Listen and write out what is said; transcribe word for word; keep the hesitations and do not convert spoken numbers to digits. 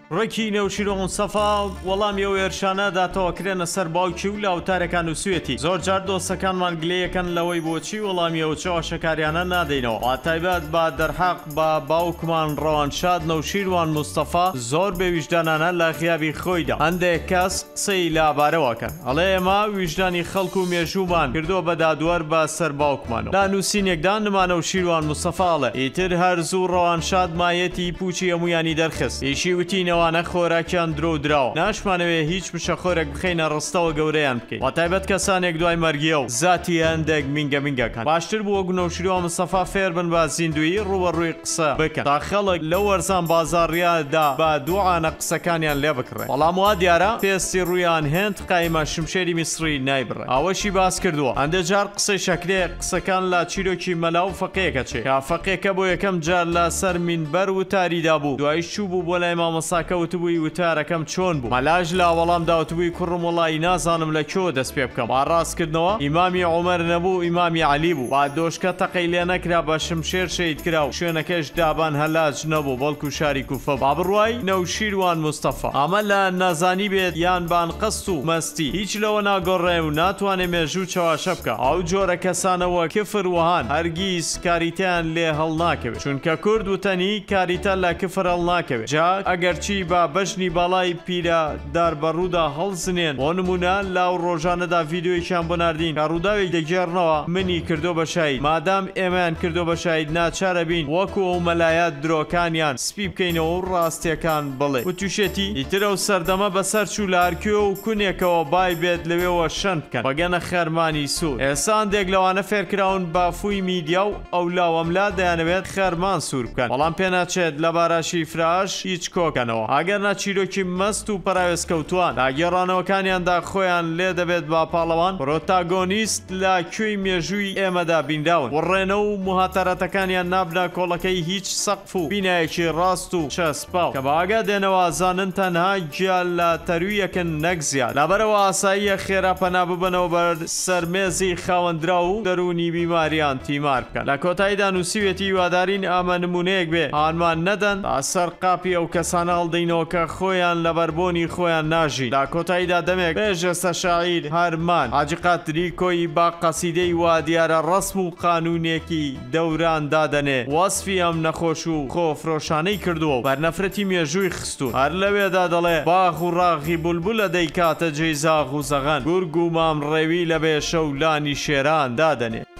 ڕێکی نەوشیرۆن سەفا وەڵامی ئەو ێرشانە داتەوەکرێنە سەر باوکی و لاوتارەکان و سوێتی زۆر جار دۆستەکانمان گلەیەکەن لەوەی بۆچی وەڵامی ئەو چاوەشەکاریانە نادەینەوە واتایبەت بە دەرحەق بە باوکمان ڕەوانشاد نەوشیروان موستەفا زۆر بێ ویژدانانە لە غیابی خۆیدا هەندێک کەس قسەی لابارەوەکەن ئەڵێ ئێمە ویژدانی خەڵک و مێژوومان کردووە بە دادوەر بە سەر باوکمانەوە لا نووسینێکدا نمانە وشیروان موستەفاڵێ ئیتر هەرزوو ڕەوانشاد مایەتی پوچی هەمویانی دەرخست ئیشی وتینە ئەوانە خۆراکیان درۆ دراوە ناشمانەوێ هیچ مشەخۆرێک بخەینە ڕستەوە گەورەیان بکەین واتایبەت کەسانێک دوای مەرگیە و زاتی هەندێک مینگە مینگەکان باشتر بووە گونەوشیروان موستەفا فێر بن بە زیندویی ڕوبەڕووی قسە بکەن تا خەڵک لە وەرزان بازاڕیادا بە دووعانە قسەکانیان لێ بکڕێن بەڵام وا دیارە پێستی ڕوویان هێند قایمە شمشێری میسری نایبڕێ ئەوەشی باس کردووە هەندێک جار قسەی شەکرێ قسەکان لە چیرۆکی مەلا و فەقێکە چێ کا فەقێکە بۆ یەکەم جار لە سەر مینبەر وتاریدا بوو دوای چوو بوو بۆ لای مامۆستا وتبووی وتارەکەم چۆن بوو مەلاژ لا وەڵام داوتبووی کوڕم وەڵی نازانم لە کۆ دەست پێ بکەم ڕاستکردنەوە ئیمامی عومەر نەبوو ئیمامی عەلی بوو با دۆشکە تەقەی لێ نەکرا بە شمشێر شەید کرا و شوێنەکەش دابان هەلاج نەبوو بەڵکو شاری کوفە با بڕوای نەوشیروان موستەفا ئەمە لە نازانی بێت یان بان قەست و مەستی هیچ لەوە ناگۆڕێ و ناتوانێ مێژوو چاواشە بکە ئەو جۆرە کەسانەوە کفر وهان هەرگیز کاریتیان لێ هەڵ ناکەوێت چونکە کورد وتەنی کاریتە لە کفر هەڵ ناکەوێت جا ئەگەرچی بە بەشنی باڵای پیرە داربەڕوودا هەڵزنێن بۆ نمونە لاو ڕۆژانەدا ڤیددیۆیشان بۆ ناردین کە ڕووداوێک دەگێڕنەوە منی کردو بە شاید مادام ئێمەیان کردو بە شاید ناچارە بین وەکو ئەو مەلایەت درۆکانیان سپی بکەینەوە و ڕاستیەکان بڵێ و تووشێتی ئیترە و سەردەمە بەسەر چوو لە هەرکوێ و کونێکەوە بای بێت لەوێەوە شەند بکەن بەگەنە خەرمانی سوور ئێساندێک لەوانە فێرکراون بافووی میدیا و ئەو لاوەملا دەیانەوێت خەرمان سوور بکەن بەڵام پێناچێت لە باراشی فراش هیچ کۆکەنەوە ئەگەر چیرۆکی مەست و پەراوێزکەوتوان داگێڕانەوەکانیاندا خۆیان لێ دەبێت با پاڵەوان پرۆتاگۆنیست لە کوێی مێژووی ئێمەدا بینداون وڕێنە و موهاتەرەتەکانیان نابنا کۆڵەکەی هیچ سەقف و بینایەکی ڕاست و چەسپاو کە باگا دێنەوە زانن تەنها گیان لە تەرویەکن نەک زیاد لەبەرەوە ئاساییە خێرا پەنا ببنەوە بەر سەرمێزی خاوەندرا و دەرونی بیماریان تیمار بکەن لە کۆتاییدا نووسیوێتی وادارین ئامە نمونەیەک بێ هانمان نەدەن تا سەر قاپی ئەو کەسانە هەڵدەینەوە کە خۆیان لە بەربۆنی خۆیان ناژی لا کۆتاییدا دەمێک بێژەستە شاعیر هەرمان حاجی قادری کۆی با قەسیدەی وا دیارە ڕەسم و قانونێکی دەوران دادەنێ وەسفی ئەم نەخۆش و خۆفرۆشانەی کردووە و بەرنەفرەتی مێژووی خستوون هەر لەوێدا دەڵێ باغ و ڕاغی بولبولە دەیکاتە جێی زاغ و زەغەن گورگ و مام ڕێوی لە بێشە و لانی شێران دادەنێ